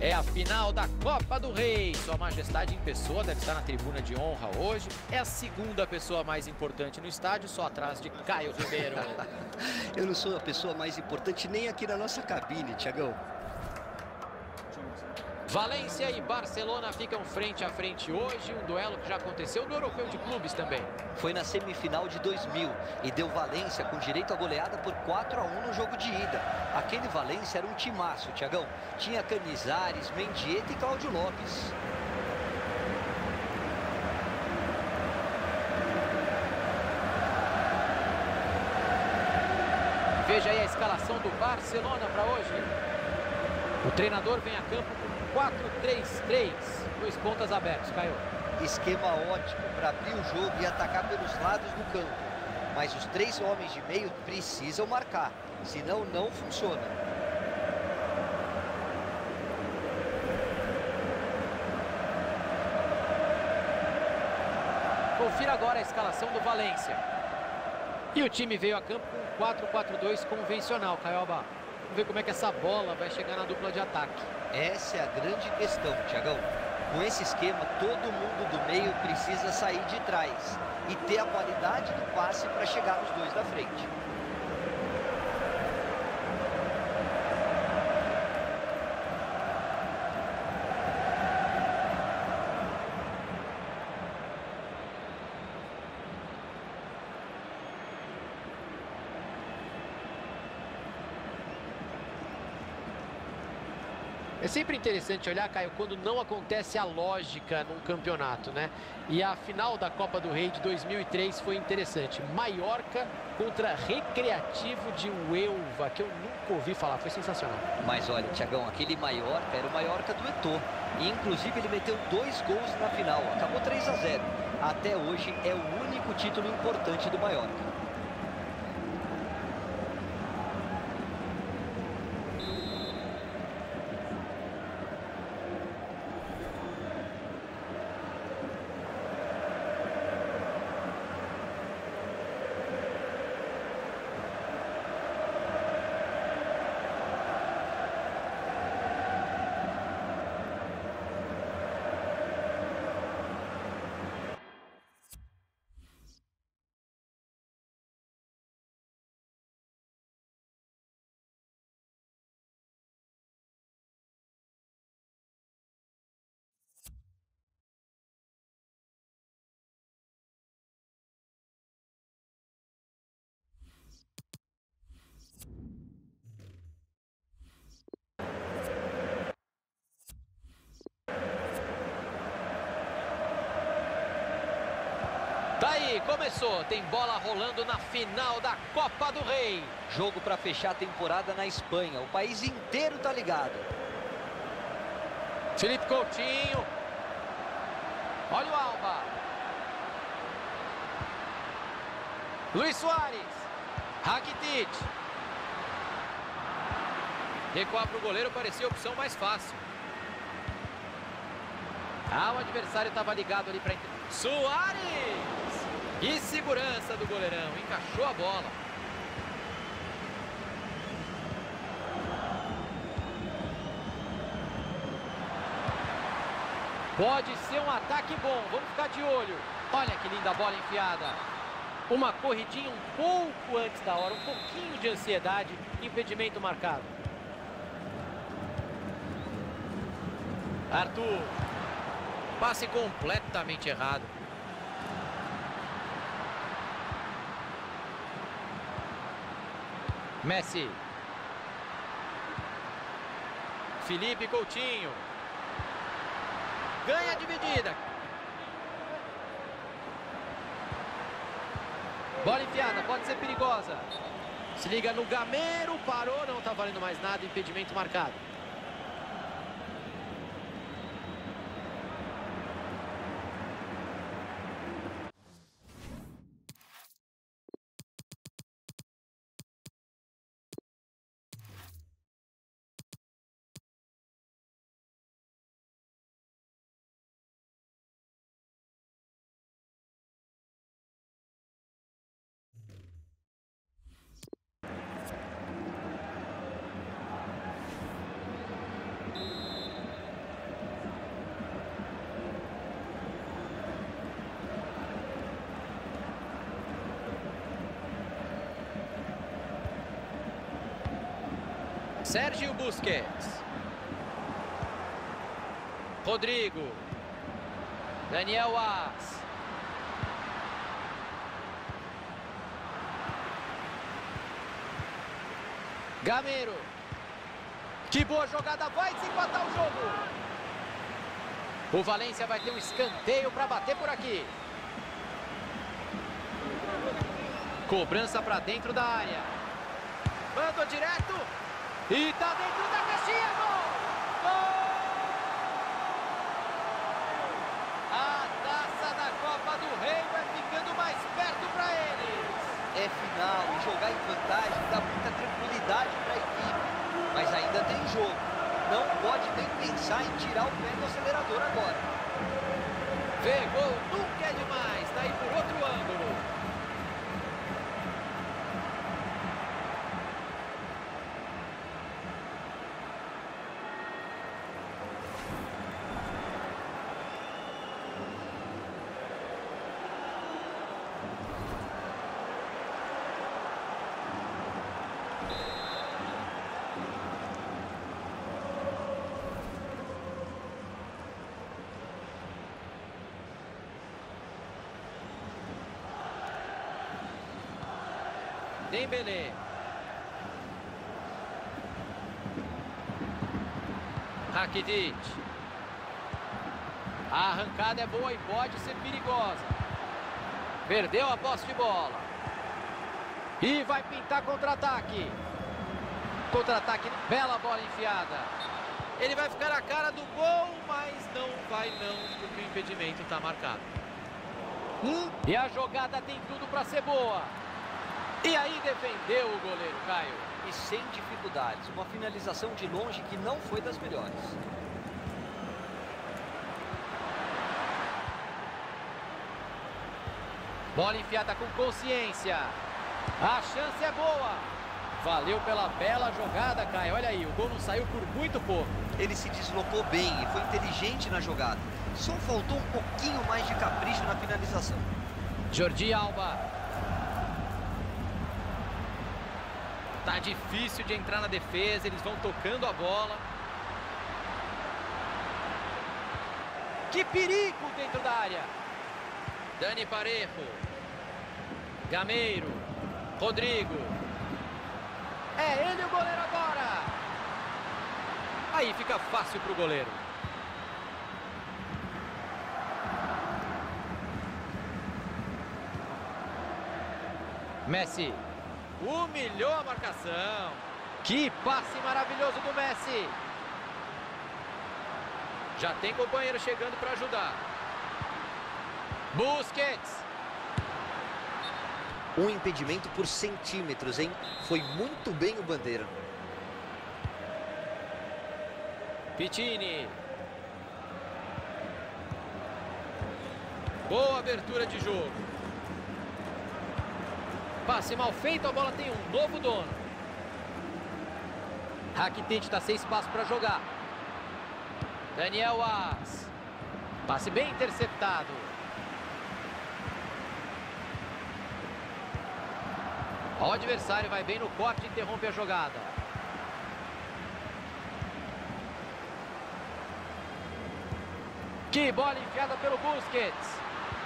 É a final da Copa do Rei. Sua Majestade em pessoa deve estar na tribuna de honra hoje. É a segunda pessoa mais importante no estádio, só atrás de Caio Ribeiro. Eu não sou a pessoa mais importante nem aqui na nossa cabine, Thiagão. Valência e Barcelona ficam frente a frente hoje. Um duelo que já aconteceu no Europeu de Clubes também. Foi na semifinal de 2000 e deu Valência com direito a goleada por 4-1 no jogo de ida. Aquele Valência era um timaço, Thiagão. Tinha Canizares, Mendieta e Cláudio Lopes. Veja aí a escalação do Barcelona para hoje. O treinador vem a campo com 4-3-3, 2 pontas abertos, Caio. Esquema ótimo para abrir o jogo e atacar pelos lados do campo. Mas os 3 homens de meio precisam marcar, senão não funciona. Confira agora a escalação do Valência. E o time veio a campo com 4-4-2 convencional, Caioba. Vamos ver como é que essa bola vai chegar na dupla de ataque. Essa é a grande questão, Thiagão. Com esse esquema, todo mundo do meio precisa sair de trás e ter a qualidade do passe para chegar nos 2 da frente. É sempre interessante olhar, Caio, quando não acontece a lógica num campeonato, né? E a final da Copa do Rei de 2003 foi interessante. Mallorca contra Recreativo de Huelva, que eu nunca ouvi falar. Foi sensacional. Mas olha, Thiagão, aquele Mallorca era o Mallorca do Eto'o. E inclusive ele meteu 2 gols na final. Acabou 3-0. Até hoje é o único título importante do Mallorca. Daí, começou. Tem bola rolando na final da Copa do Rei. Jogo para fechar a temporada na Espanha. O país inteiro tá ligado. Felipe Coutinho. Olha o Alba. Luis Soares. Rakitic. Recuar para o goleiro parecia a opção mais fácil. O adversário estava ligado ali para... Soares! E segurança do goleirão. Encaixou a bola. Pode ser um ataque bom. Vamos ficar de olho. Olha que linda bola enfiada. Uma corridinha um pouco antes da hora. Um pouquinho de ansiedade. Impedimento marcado. Arthur. Passe completamente errado. Messi. Felipe Coutinho. Ganha a dividida. Bola enfiada, pode ser perigosa. Se liga no Gameiro, parou, não tá valendo mais nada, impedimento marcado. Sérgio Busquets. Rodrigo. Daniel Alves. Gameiro. Que boa jogada, vai desempatar o jogo. O Valência vai ter um escanteio para bater por aqui. Cobrança para dentro da área. Mandou direto. E tá dentro da caixinha, gol! Gol! A taça da Copa do Rei vai ficando mais perto para eles. É final e jogar em vantagem dá muita tranquilidade para a equipe. Mas ainda tem jogo. Não pode nem pensar em tirar o pé do acelerador agora. Ver gol nunca é demais. Tá aí por outro ângulo. Dembélé. Rakitic. A arrancada é boa e pode ser perigosa. Perdeu a posse de bola. E vai pintar contra-ataque. Contra-ataque, bela bola enfiada. Ele vai ficar na cara do gol, mas não vai não, porque o impedimento está marcado. E a jogada tem tudo para ser boa. E aí defendeu o goleiro, Caio. E sem dificuldades. Uma finalização de longe que não foi das melhores. Bola enfiada com consciência. A chance é boa. Valeu pela bela jogada, Caio. Olha aí, o gol não saiu por muito pouco. Ele se deslocou bem e foi inteligente na jogada. Só faltou um pouquinho mais de capricho na finalização. Jordi Alba. Tá difícil de entrar na defesa, eles vão tocando a bola. Que perigo dentro da área. Dani Parejo. Gameiro. Rodrigo. É ele o goleiro agora. Aí fica fácil pro goleiro. Messi. Humilhou a marcação. Que passe maravilhoso do Messi. Já tem companheiro chegando para ajudar. Busquets. Um impedimento por centímetros, hein? Foi muito bem o Bandeira. Pittini. Boa abertura de jogo. Passe mal feito, a bola tem um novo dono. Rakitic está sem espaço para jogar. Daniel Alves. Passe bem interceptado. O adversário vai bem no corte e interrompe a jogada. Que bola enfiada pelo Busquets.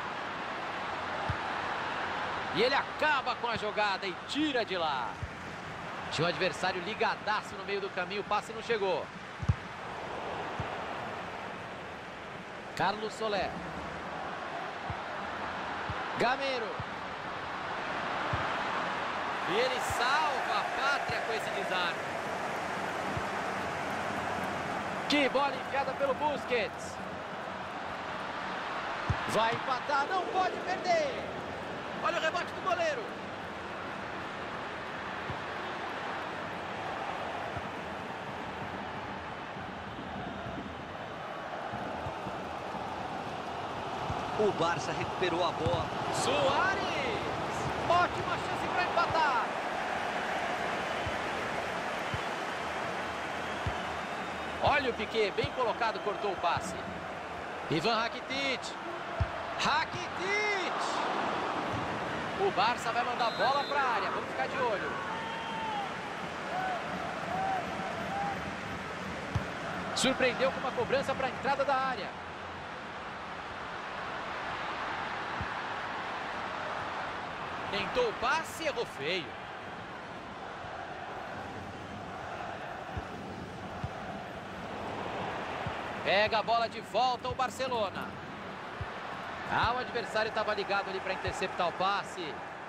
E ele acaba com a jogada e tira de lá. Tinha um adversário ligadaço no meio do caminho, o passe não chegou. Carlos Soler. Gameiro. E ele salva a pátria com esse desarme. Que bola enfiada pelo Busquets. Vai empatar, não pode perder. Olha o rebote do goleiro. O Barça recuperou a bola. Suárez! Ótima chance para empatar. Olha o Piquet, bem colocado, cortou o passe. Ivan Rakitic. Rakitic! O Barça vai mandar a bola para a área. Vamos ficar de olho. Surpreendeu com uma cobrança para a entrada da área. Tentou o passe e errou feio. Pega a bola de volta o Barcelona. O adversário estava ligado ali para interceptar o passe.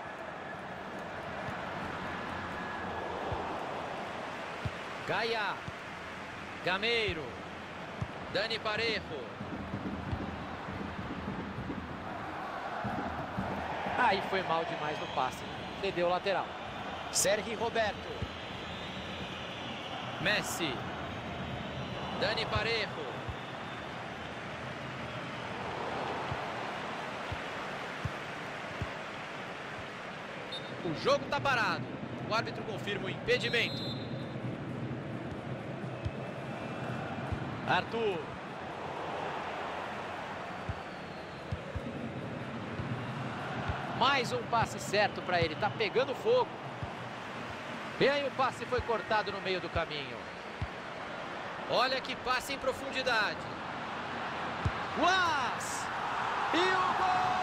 Gaia. Gameiro. Dani Parejo. Aí foi mal demais no passe. Cedeu o lateral. Sérgio Roberto. Messi. Dani Parejo. O jogo está parado. O árbitro confirma o impedimento. Arthur. Mais um passe certo para ele. Tá pegando fogo. E aí o passe foi cortado no meio do caminho. Olha que passe em profundidade. Uas! E o gol!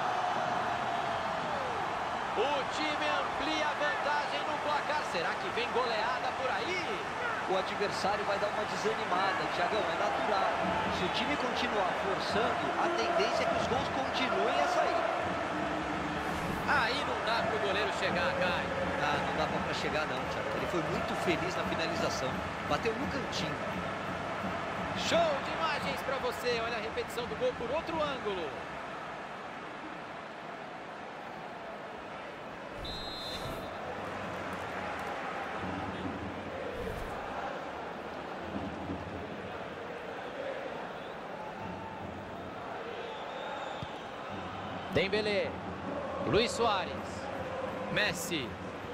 O time amplia a vantagem no placar. Será que vem goleada por aí? O adversário vai dar uma desanimada, Thiagão, é natural. Se o time continuar forçando, a tendência é que os gols continuem a sair. Aí não dá para o goleiro chegar, Caio. Não dá para chegar não, Thiago. Ele foi muito feliz na finalização. Bateu no cantinho. Show de imagens para você. Olha a repetição do gol por outro ângulo. Dembélé, Luis Suárez, Messi,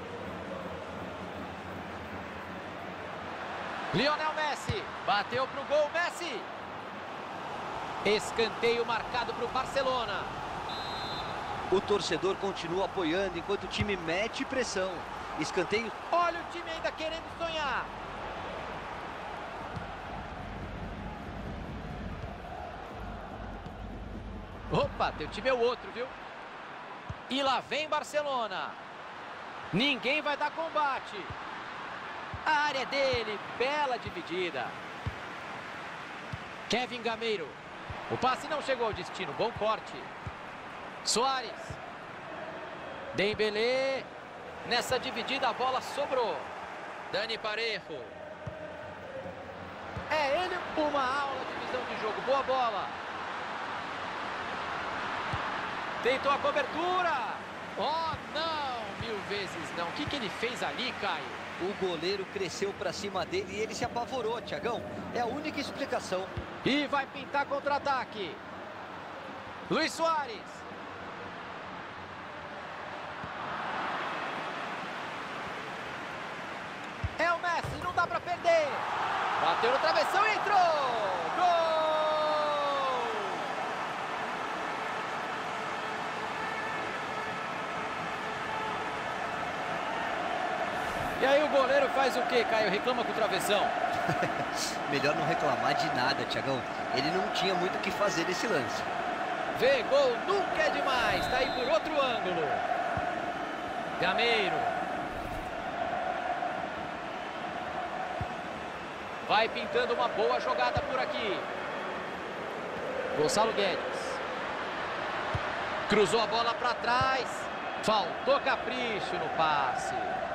Lionel Messi, bateu pro gol, Messi. Escanteio marcado pro Barcelona. O torcedor continua apoiando enquanto o time mete pressão. Escanteio. Olha o time ainda querendo sonhar. Opa, teu time é o outro, viu? E lá vem Barcelona. Ninguém vai dar combate. A área é dele, bela dividida. Kevin Gameiro. O passe não chegou ao destino, bom corte. Suárez. Dembélé. Nessa dividida a bola sobrou. Dani Parejo. É ele, uma aula de visão de jogo, boa bola. Tentou a cobertura. Oh, não, mil vezes não. O que ele fez ali, Caio? O goleiro cresceu para cima dele e ele se apavorou, Thiagão. É a única explicação. E vai pintar contra-ataque. Luis Suárez. É o Messi, não dá para perder. Bateu no travessão e entrou. Gol! E aí o goleiro faz o quê, Caio? Reclama com o travessão. Melhor não reclamar de nada, Thiagão. Ele não tinha muito o que fazer nesse lance. Vê, gol nunca é demais. Tá aí por outro ângulo. Gameiro. Vai pintando uma boa jogada por aqui. Gonçalo Guedes. Cruzou a bola para trás. Faltou capricho no passe.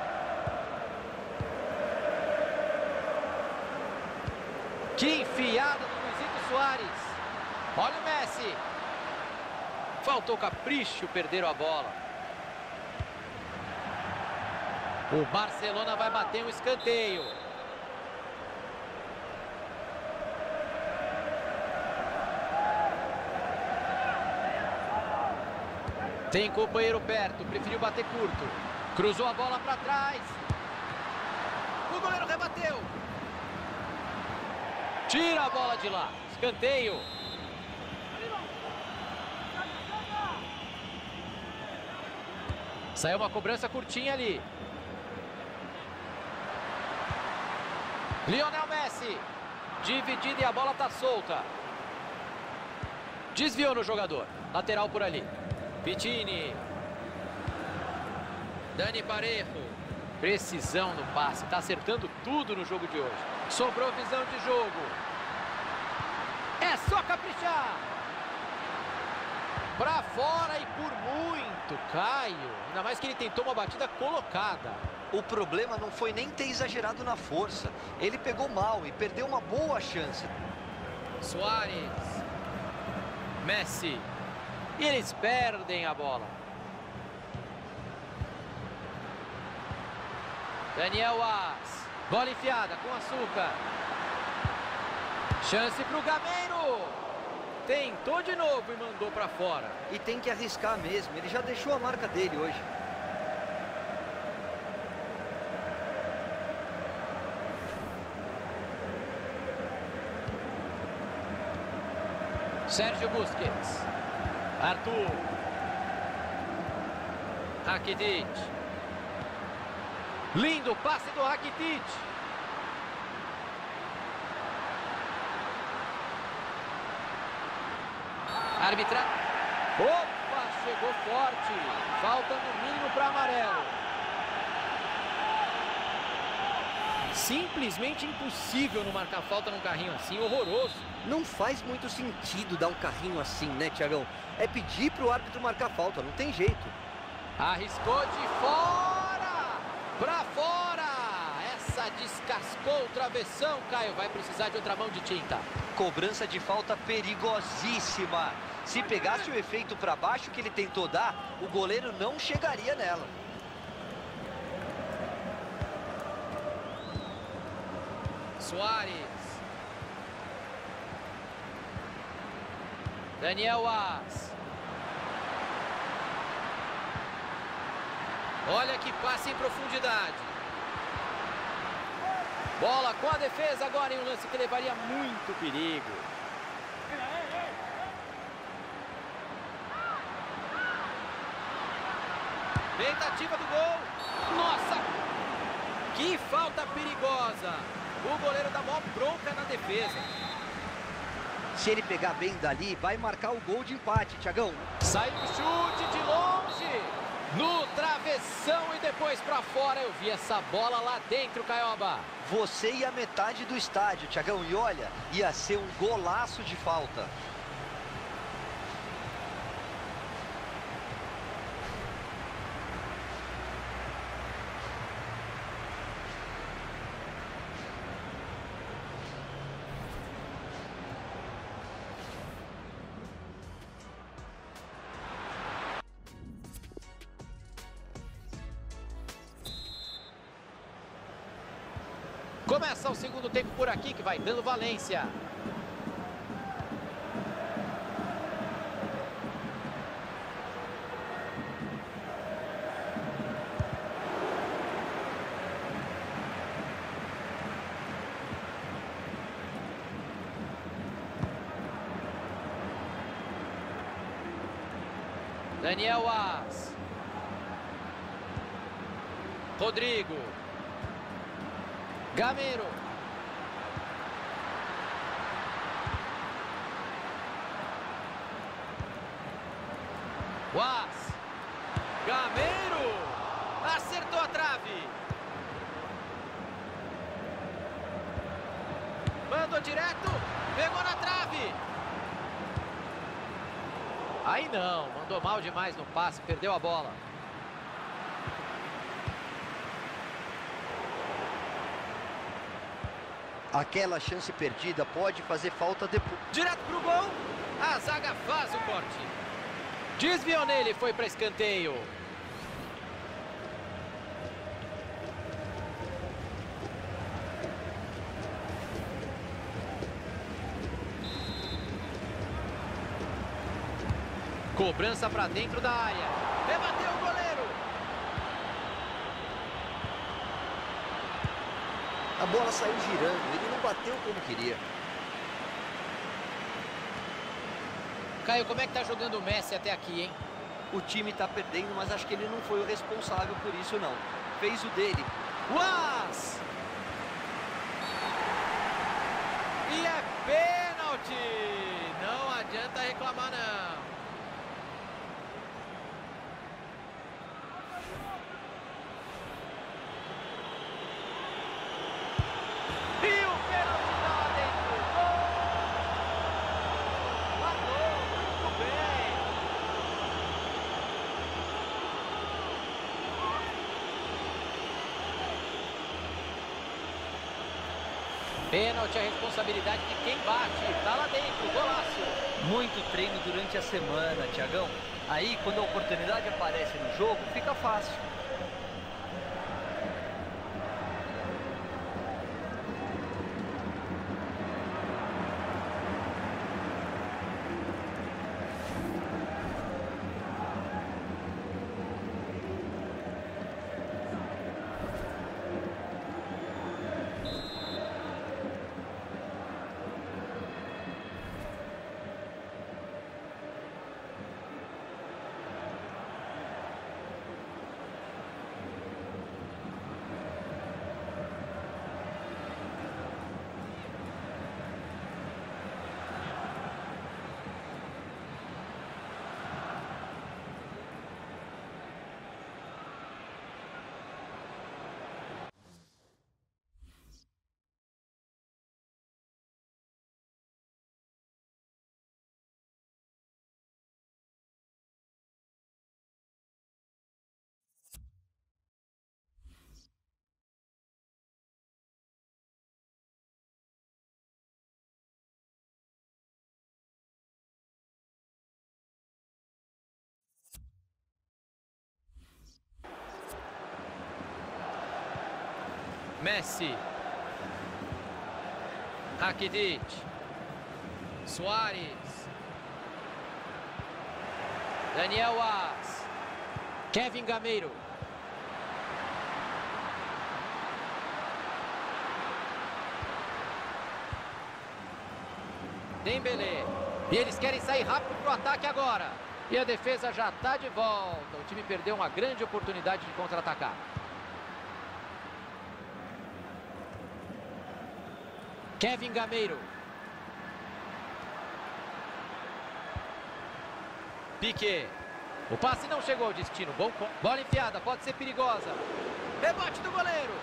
Que enfiada do Luizito Suárez. Olha o Messi. Faltou capricho, perderam a bola. O Barcelona vai bater um escanteio. Tem companheiro perto, preferiu bater curto. Cruzou a bola para trás. O goleiro rebateu. Tira a bola de lá. Escanteio. Saiu uma cobrança curtinha ali. Lionel Messi. Dividida e a bola tá solta. Desviou no jogador. Lateral por ali. Pittini. Dani Parejo. Precisão no passe. Tá acertando tudo no jogo de hoje. Sobrou visão de jogo. É só caprichar. Pra fora e por muito, Caio. Ainda mais que ele tentou uma batida colocada. O problema não foi nem ter exagerado na força. Ele pegou mal e perdeu uma boa chance. Suárez. Messi. E eles perdem a bola. Daniel Alves. Bola enfiada com açúcar. Chance para o Gameiro. Tentou de novo e mandou para fora. E tem que arriscar mesmo. Ele já deixou a marca dele hoje. Sérgio Busquets. Arthur. Rakitic. Lindo passe do Rakitic. Arbitragem. Opa, chegou forte. Falta no mínimo para amarelo. Simplesmente impossível não marcar falta num carrinho assim, horroroso. Não faz muito sentido dar um carrinho assim, né, Thiagão? É pedir pro árbitro marcar falta, não tem jeito. Arriscou de fora, pra fora. Essa descascou o travessão, Caio. Vai precisar de outra mão de tinta. Cobrança de falta perigosíssima. Se pegasse o efeito para baixo que ele tentou dar, o goleiro não chegaria nela. Suárez. Daniel Alves. Olha que passe em profundidade. Bola com a defesa agora em um lance que levaria muito perigo. Tentativa do gol. Nossa! Que falta perigosa. O goleiro dá mó bronca na defesa. Se ele pegar bem dali, vai marcar o gol de empate, Thiagão. Saiu o chute de longe. No travessão e depois pra fora. Eu vi essa bola lá dentro, Caioba. Você e a metade do estádio, Thiagão. E olha, ia ser um golaço de falta. Começa o segundo tempo por aqui, que vai dando Valência. Daniel Alves. Rodrigo. Gameiro. Uaz. Gameiro. Acertou a trave. Mandou direto. Pegou na trave. Aí não. Mandou mal demais no passe. Perdeu a bola. Aquela chance perdida pode fazer falta depois. Direto pro gol. A zaga faz o corte. Desviou nele, foi para escanteio. Cobrança para dentro da área. Rebateu o goleiro. A bola saiu girando, ele não bateu como queria. Caio, como é que tá jogando o Messi até aqui, hein? O time tá perdendo, mas acho que ele não foi o responsável por isso, não. Fez o dele. Uaz! E é pênalti! Não adianta reclamar, não. E o pênalti tá lá dentro. Gol! Matou, muito bem. Pênalti, a responsabilidade de quem bate. Tá lá dentro, golaço. Muito treino durante a semana, Thiagão. Aí, quando a oportunidade aparece no jogo, fica fácil. Messi. Rakitic. Suárez. Daniel Alves. Kevin Gameiro. Dembélé. E eles querem sair rápido para o ataque agora. E a defesa já está de volta. O time perdeu uma grande oportunidade de contra-atacar. Kevin Gameiro. Piqué. O passe não chegou ao destino. Bom, bola enfiada, pode ser perigosa. Rebote do goleiro.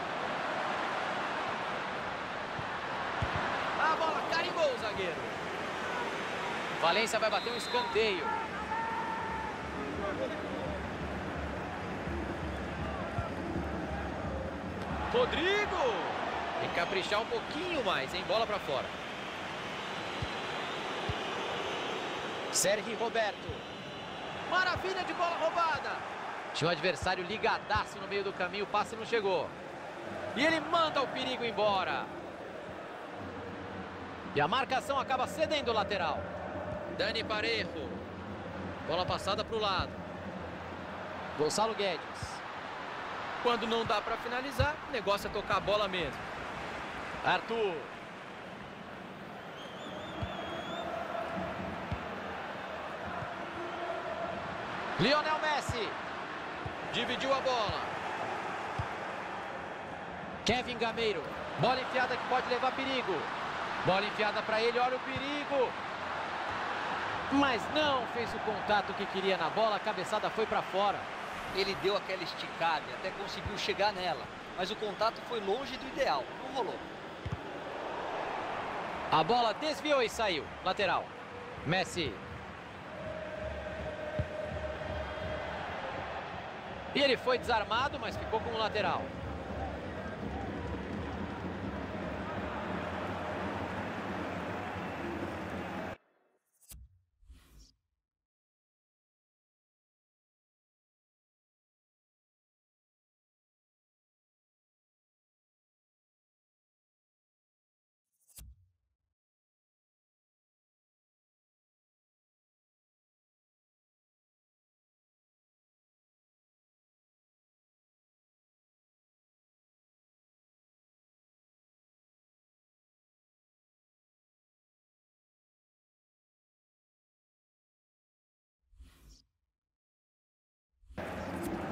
A bola carimbou o zagueiro. Valência vai bater um escanteio. Rodrigo. Tem que caprichar um pouquinho mais, hein? Bola pra fora. Sérgio Roberto. Maravilha de bola roubada. Tinha um adversário ligadaço no meio do caminho, o passe não chegou. E ele manda o perigo embora. E a marcação acaba cedendo o lateral. Dani Parejo. Bola passada pro lado. Gonçalo Guedes. Quando não dá pra finalizar, o negócio é tocar a bola mesmo. Arthur. Lionel Messi. Dividiu a bola. Kevin Gameiro. Bola enfiada que pode levar perigo. Bola enfiada para ele, olha o perigo. Mas não fez o contato que queria na bola, a cabeçada foi para fora. Ele deu aquela esticada e até conseguiu chegar nela. Mas o contato foi longe do ideal, não rolou. A bola desviou e saiu. Lateral. Messi. E ele foi desarmado, mas ficou com o lateral.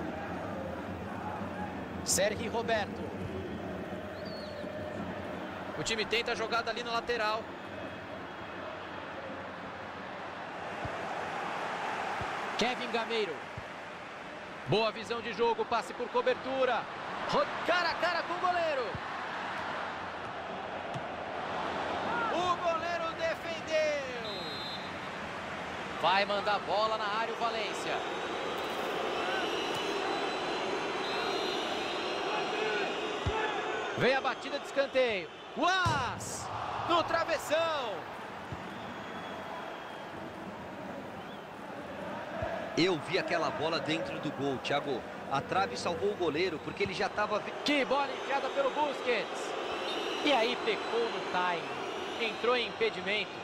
Sérgio Roberto. O time tenta a jogada ali na lateral. Kevin Gameiro. Boa visão de jogo, passe por cobertura. Cara a cara com o goleiro. O goleiro defendeu. Vai mandar bola na área o Valência. Vem a batida de escanteio. Uas! No travessão. Eu vi aquela bola dentro do gol, Thiago. A trave salvou o goleiro porque ele já estava... Que bola enfiada pelo Busquets. E aí pecou no time. Entrou em impedimento.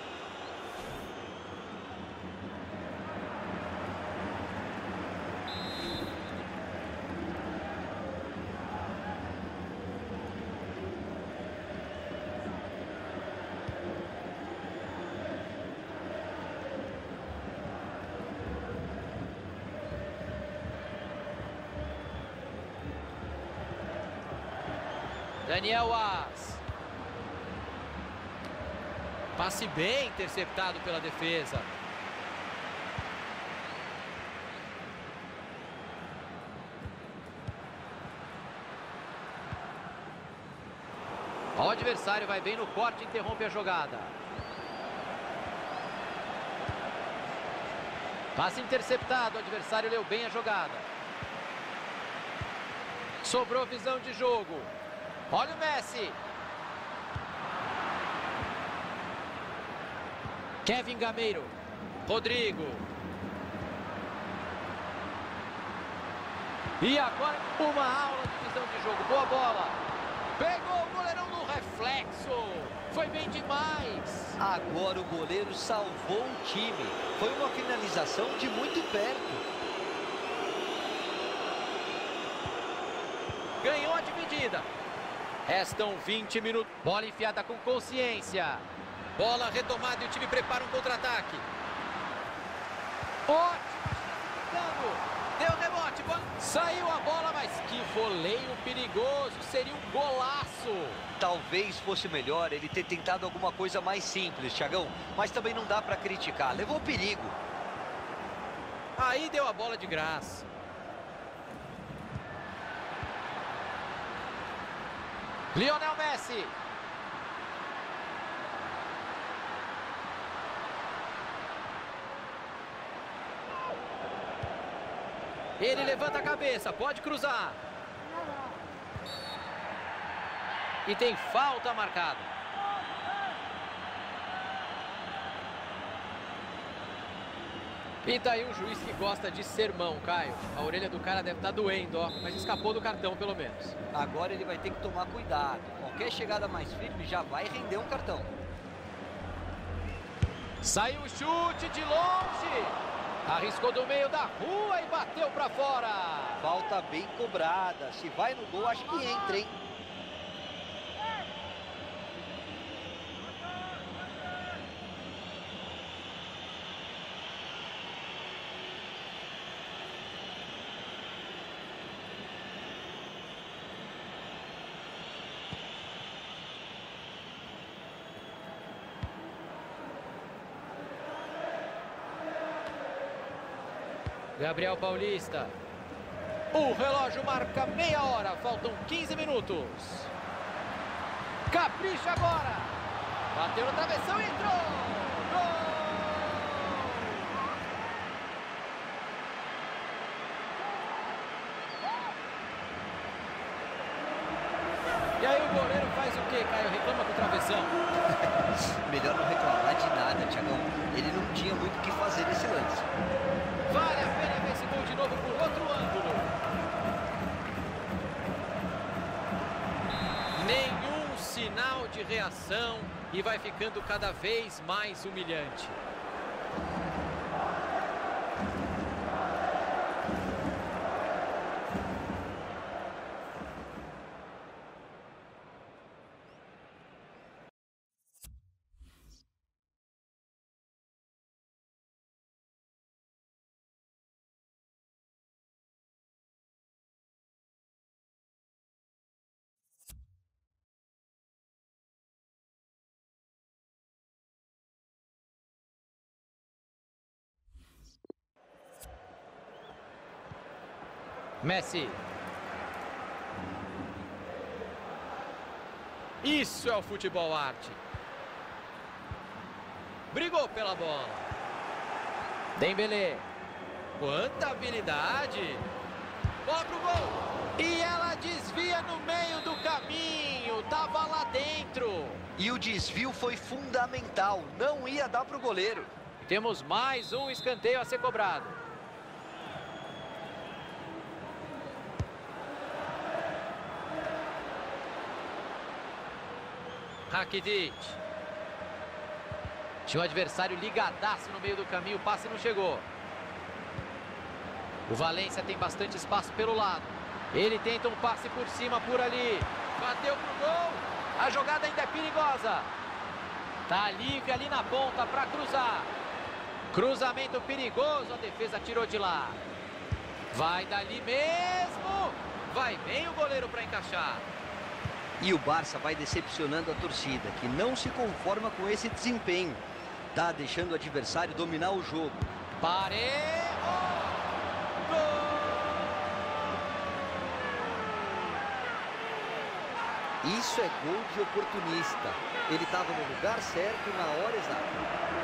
Daniel As. Passe bem interceptado pela defesa. O adversário vai bem no corte e interrompe a jogada. Passe interceptado, o adversário leu bem a jogada. Sobrou visão de jogo. Olha o Messi. Kevin Gameiro. Rodrigo. E agora uma aula de visão de jogo. Boa bola. Pegou o goleirão no reflexo. Foi bem demais. Agora o goleiro salvou o time. Foi uma finalização de muito perto. Ganhou a dividida. Restam 20 minutos. Bola enfiada com consciência. Bola retomada e o time prepara um contra-ataque. Ótimo. Deu rebote. Saiu a bola, mas que voleio perigoso. Seria um golaço. Talvez fosse melhor ele ter tentado alguma coisa mais simples, Thiagão. Mas também não dá para criticar. Levou perigo. Aí deu a bola de graça. Lionel Messi. Ele levanta a cabeça, pode cruzar. E tem falta marcada. E tá aí um juiz que gosta de sermão, Caio. A orelha do cara deve estar doendo, ó, mas escapou do cartão pelo menos. Agora ele vai ter que tomar cuidado. Qualquer chegada mais firme já vai render um cartão. Saiu o chute de longe. Arriscou do meio da rua e bateu pra fora. Falta bem cobrada. Se vai no gol, acho que entra, hein? Gabriel Paulista. O relógio marca meia hora. Faltam 15 minutos. Capricha agora. Bateu na travessão e entrou. Gol! E aí o goleiro faz o quê, Caio? Reclama com o travessão. Melhor não reclamar de nada, Thiagão. Ele não tinha muito o que fazer nesse lance. Vale a pena ver esse gol de novo por outro ângulo. Nenhum sinal de reação e vai ficando cada vez mais humilhante. Messi. Isso é o futebol arte. Brigou pela bola. Dembélé. Quanta habilidade. Bola pro gol. E ela desvia no meio do caminho. Tava lá dentro. E o desvio foi fundamental. Não ia dar pro goleiro. Temos mais um escanteio a ser cobrado. Rakitic. Tinha o adversário ligadaço no meio do caminho, o passe não chegou. O Valência tem bastante espaço pelo lado. Ele tenta um passe por cima, por ali. Bateu pro gol. A jogada ainda é perigosa. Tá livre ali na ponta para cruzar. Cruzamento perigoso, a defesa tirou de lá. Vai dali mesmo. Vai bem o goleiro para encaixar. E o Barça vai decepcionando a torcida, que não se conforma com esse desempenho. Tá deixando o adversário dominar o jogo. Parejo! Gol! Isso é gol de oportunista. Ele estava no lugar certo na hora exata.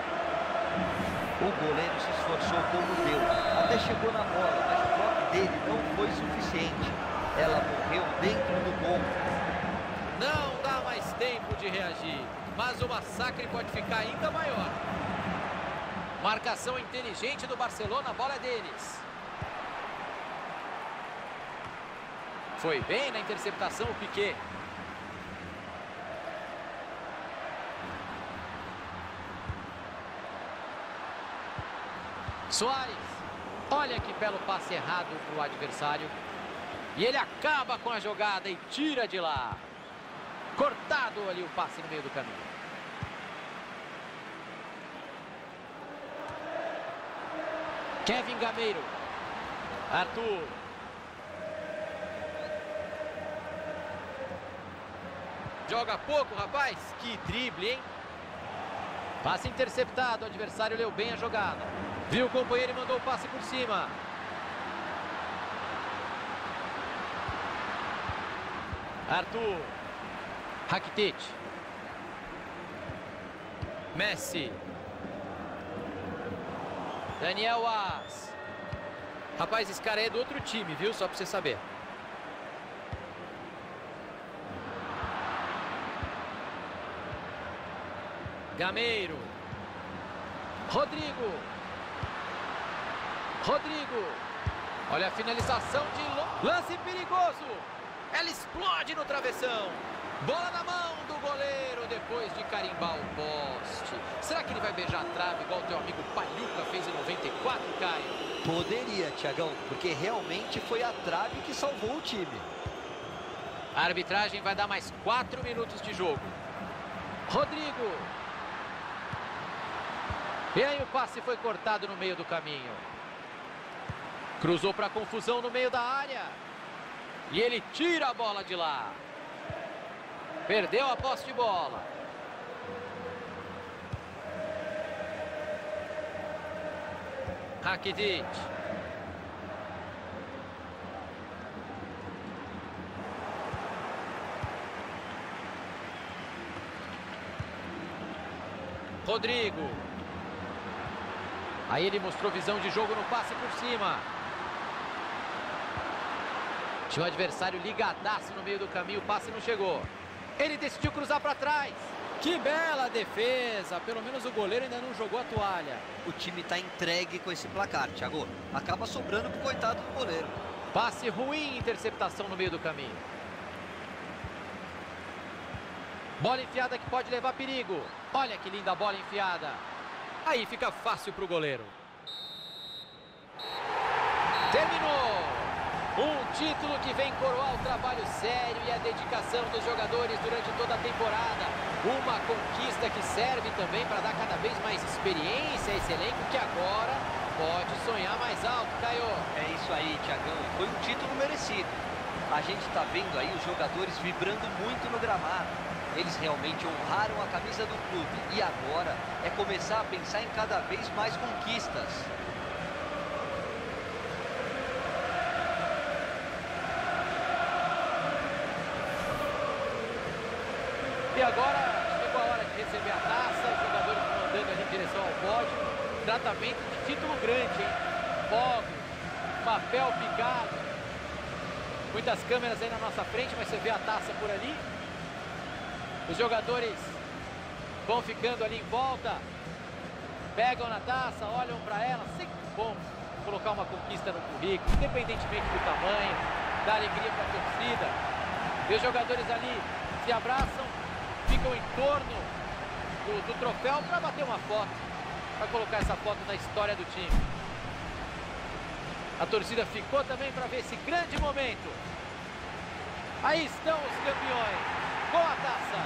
O goleiro se esforçou como deu. Até chegou na bola, mas o toque dele não foi suficiente. Ela morreu dentro do gol. Não dá mais tempo de reagir, mas o massacre pode ficar ainda maior. Marcação inteligente do Barcelona, a bola é deles. Foi bem na interceptação o Piqué. Suárez. Olha que belo passe errado para o adversário. E ele acaba com a jogada e tira de lá. Cortado ali o passe no meio do caminho. Kevin Gameiro. Arthur. Joga pouco, rapaz. Que drible, hein? Passe interceptado. O adversário leu bem a jogada. Viu o companheiro e mandou o passe por cima. Arthur. Rakitic. Messi. Daniel As. Rapaz, esse cara é do outro time, viu? Só pra você saber. Gameiro. Rodrigo. Olha a finalização de lance perigoso. Ela explode no travessão. Bola na mão do goleiro depois de carimbar o poste. Será que ele vai beijar a trave igual o teu amigo Pagliuca fez em 94, Caio? Poderia, Thiagão, porque realmente foi a trave que salvou o time. A arbitragem vai dar mais 4 minutos de jogo. Rodrigo. E aí o passe foi cortado no meio do caminho. Cruzou para confusão no meio da área. E ele tira a bola de lá. Perdeu a posse de bola. Rakitic. Rodrigo. Aí ele mostrou visão de jogo no passe por cima. Tinha o adversário ligadaço no meio do caminho, o passe não chegou. Ele decidiu cruzar para trás. Que bela defesa. Pelo menos o goleiro ainda não jogou a toalha. O time está entregue com esse placar, Thiago. Acaba sobrando pro coitado do goleiro. Passe ruim, interceptação no meio do caminho. Bola enfiada que pode levar perigo. Olha que linda bola enfiada. Aí fica fácil para o goleiro. Terminou. Um título que vem coroar o trabalho sério e a dedicação dos jogadores durante toda a temporada. Uma conquista que serve também para dar cada vez mais experiência a esse elenco que agora pode sonhar mais alto, Caio. É isso aí, Thiagão. Foi um título merecido. A gente está vendo aí os jogadores vibrando muito no gramado. Eles realmente honraram a camisa do clube. E agora é começar a pensar em cada vez mais conquistas. E agora chegou a hora de receber a taça, os jogadores estão andando ali em direção ao pódio. Tratamento de título grande, hein? Fogos, papel picado. Muitas câmeras aí na nossa frente, mas você vê a taça por ali. Os jogadores vão ficando ali em volta. Pegam na taça, olham para ela. Sempre bom colocar uma conquista no currículo, independentemente do tamanho, da alegria para a torcida. E os jogadores ali se abraçam, ficam em torno do troféu para bater uma foto, para colocar essa foto na história do time. A torcida ficou também para ver esse grande momento. Aí estão os campeões com a taça.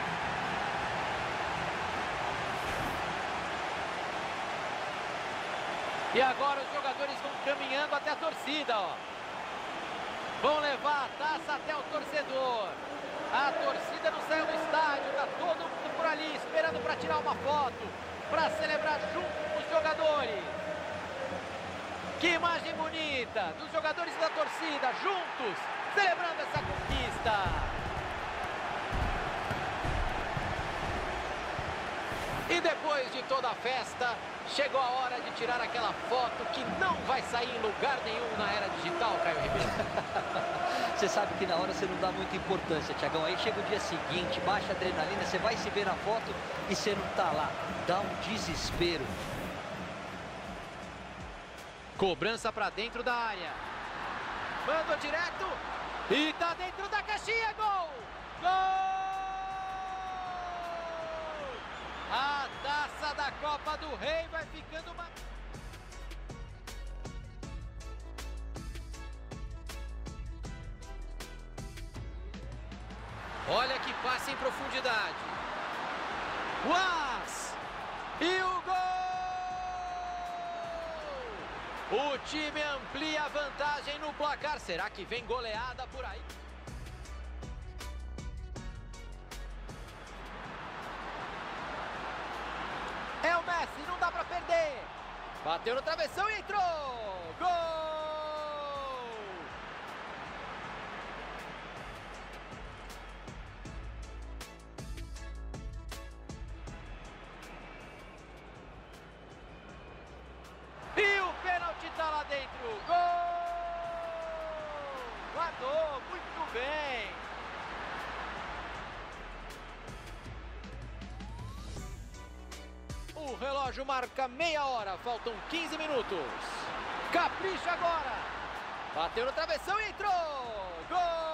E agora os jogadores vão caminhando até a torcida, ó. Vão levar a taça até o torcedor. A torcida não saiu do estádio, tá todo mundo por ali esperando para tirar uma foto, para celebrar junto com os jogadores. Que imagem bonita dos jogadores e da torcida juntos, celebrando essa conquista. E depois de toda a festa, chegou a hora de tirar aquela foto que não vai sair em lugar nenhum na era digital, Caio Ribeiro. Você sabe que na hora você não dá muita importância, Thiagão. Aí chega o dia seguinte, baixa a adrenalina, você vai se ver na foto e você não tá lá. Dá um desespero. Cobrança para dentro da área. Mandou direto. E tá dentro da caixinha. Gol! Gol! A taça da Copa do Rei vai ficando uma... Olha que passe em profundidade. Uas! E o gol! O time amplia a vantagem no placar. Será que vem goleada por aí? É o Messi, não dá pra perder. Bateu no travessão e entrou. Gol! E o pênalti tá lá dentro. Gol! Guardou, muito bem. O relógio marca meia hora, faltam 15 minutos. Capricha agora. Bateu no travessão e entrou. Gol!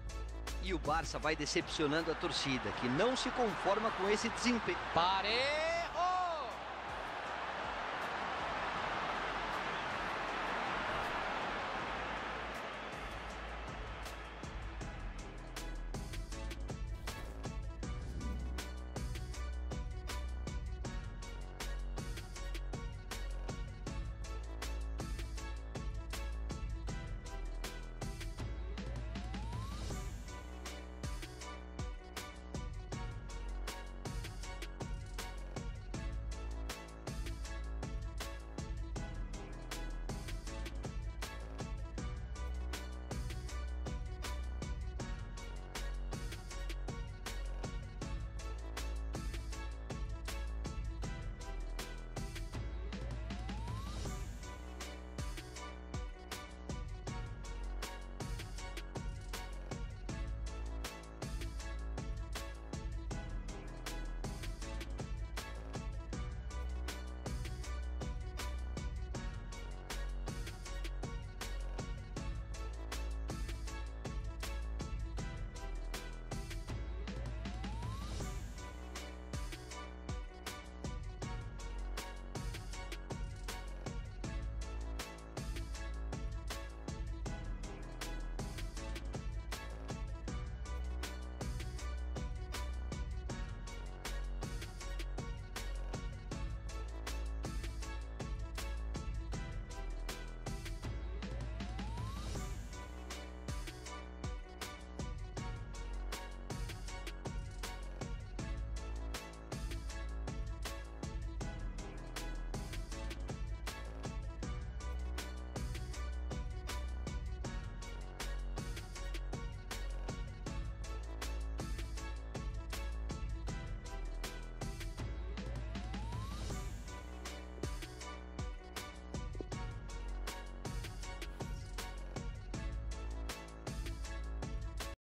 E o Barça vai decepcionando a torcida, que não se conforma com esse desempenho. Parede!